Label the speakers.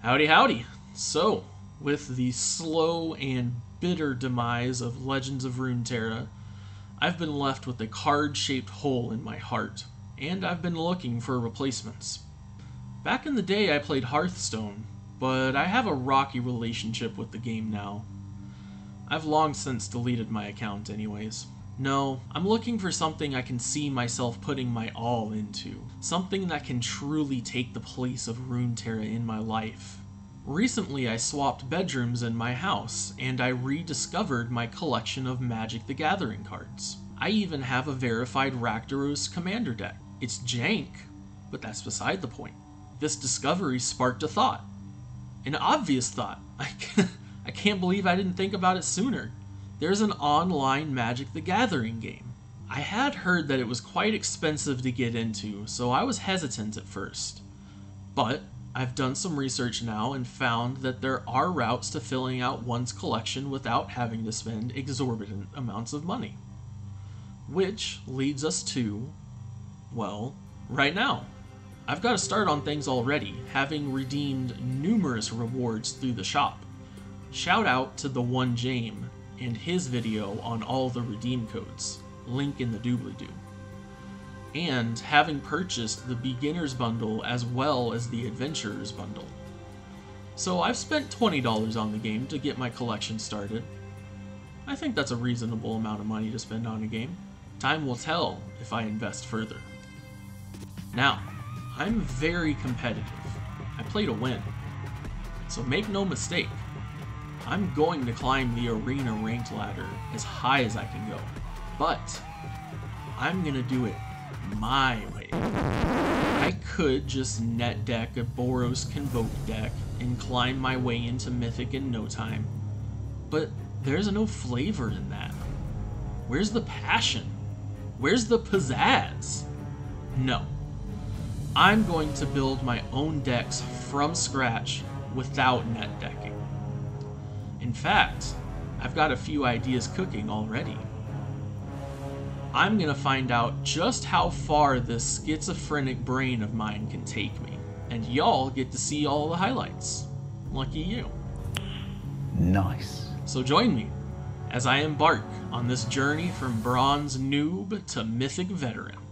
Speaker 1: Howdy, howdy. So, with the slow and bitter demise of Legends of Runeterra, I've been left with a card-shaped hole in my heart, and I've been looking for replacements. Back in the day I played Hearthstone, but I have a rocky relationship with the game now. I've long since deleted my account anyways. No, I'm looking for something I can see myself putting my all into. Something that can truly take the place of Runeterra in my life. Recently I swapped bedrooms in my house, and I rediscovered my collection of Magic the Gathering cards. I even have a verified Rakdos commander deck. It's jank, but that's beside the point. This discovery sparked a thought. An obvious thought. I can't believe I didn't think about it sooner. There's an online Magic the Gathering game. I had heard that it was quite expensive to get into, so I was hesitant at first. But I've done some research now and found that there are routes to filling out one's collection without having to spend exorbitant amounts of money. Which leads us to, well, right now. I've got to start on things already, having redeemed numerous rewards through the shop. Shout out to the one Jame and his video on all the redeem codes, link in the doobly-doo. And having purchased the Beginner's Bundle as well as the Adventurer's Bundle. So I've spent $20 on the game to get my collection started. I think that's a reasonable amount of money to spend on a game. Time will tell if I invest further. Now, I'm very competitive. I play to win. So make no mistake, I'm going to climb the arena ranked ladder as high as I can go. But I'm gonna do it my way. I could just net deck a Boros Convoke deck and climb my way into Mythic in no time. But there's no flavor in that. Where's the passion? Where's the pizzazz? No. I'm going to build my own decks from scratch without net decking. In fact, I've got a few ideas cooking already. I'm gonna find out just how far this schizophrenic brain of mine can take me, and y'all get to see all the highlights. Lucky you.
Speaker 2: Nice.
Speaker 1: So join me as I embark on this journey from bronze noob to mythic veteran.